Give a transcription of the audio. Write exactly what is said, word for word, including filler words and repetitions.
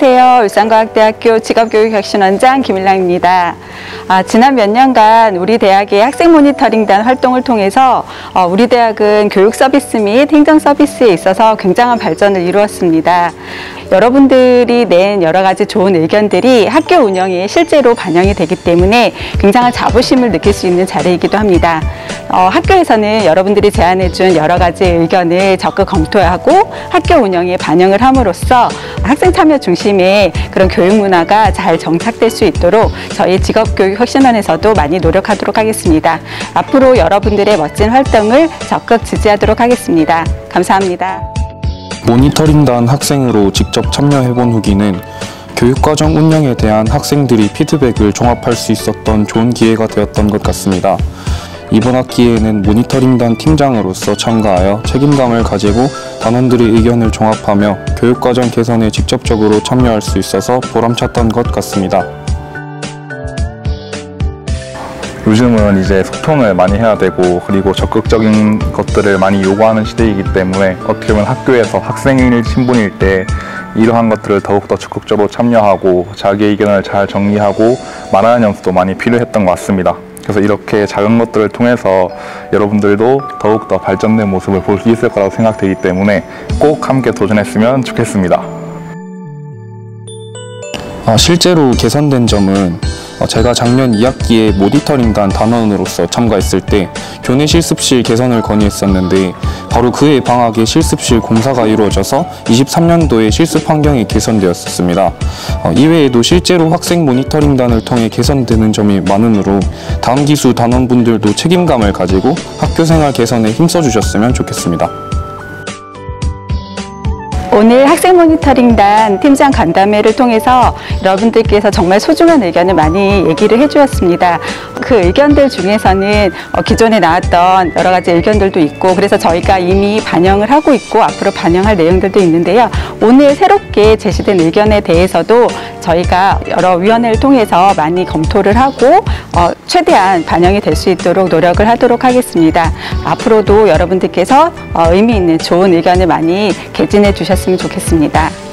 안녕하세요. 울산과학대학교 직업교육혁신원장 김일랑입니다. 아, 지난 몇 년간 우리 대학의 학생 모니터링단 활동을 통해서 어, 우리 대학은 교육 서비스 및 행정 서비스에 있어서 굉장한 발전을 이루었습니다. 여러분들이 낸 여러 가지 좋은 의견들이 학교 운영에 실제로 반영이 되기 때문에 굉장한 자부심을 느낄 수 있는 자리이기도 합니다. 어, 학교에서는 여러분들이 제안해준 여러 가지 의견을 적극 검토하고 학교 운영에 반영을 함으로써 학생 참여 중심의 그런 교육 문화가 잘 정착될 수 있도록 저희 직업교육혁신원에서도 많이 노력하도록 하겠습니다. 앞으로 여러분들의 멋진 활동을 적극 지지하도록 하겠습니다. 감사합니다. 모니터링단 학생으로 직접 참여해본 후기는 교육과정 운영에 대한 학생들이 피드백을 종합할 수 있었던 좋은 기회가 되었던 것 같습니다. 이번 학기에는 모니터링단 팀장으로서 참가하여 책임감을 가지고 단원들의 의견을 종합하며 교육과정 개선에 직접적으로 참여할 수 있어서 보람찼던 것 같습니다. 요즘은 이제 소통을 많이 해야 되고 그리고 적극적인 것들을 많이 요구하는 시대이기 때문에 어떻게 보면 학교에서 학생일 신분일 때 이러한 것들을 더욱더 적극적으로 참여하고 자기의 의견을 잘 정리하고 말하는 연습도 많이 필요했던 것 같습니다. 그래서 이렇게 작은 것들을 통해서 여러분들도 더욱더 발전된 모습을 볼 수 있을 거라고 생각되기 때문에 꼭 함께 도전했으면 좋겠습니다. 아, 실제로 개선된 점은 제가 작년 이 학기에 모니터링단 단원으로서 참가했을 때 교내 실습실 개선을 건의했었는데 바로 그해 방학에 실습실 공사가 이루어져서 이십삼 년도에 실습 환경이 개선되었습니다. 이외에도 실제로 학생 모니터링단을 통해 개선되는 점이 많으므로 다음 기수 단원분들도 책임감을 가지고 학교생활 개선에 힘써주셨으면 좋겠습니다. 오늘 학생 모니터링단 팀장 간담회를 통해서 여러분들께서 정말 소중한 의견을 많이 얘기를 해주었습니다. 그 의견들 중에서는 기존에 나왔던 여러 가지 의견들도 있고 그래서 저희가 이미 반영을 하고 있고 앞으로 반영할 내용들도 있는데요. 오늘 새롭게 제시된 의견에 대해서도 저희가 여러 위원회를 통해서 많이 검토를 하고 어, 최대한 반영이 될 수 있도록 노력을 하도록 하겠습니다. 앞으로도 여러분들께서 어, 의미 있는 좋은 의견을 많이 개진해 주셨으면 좋겠습니다.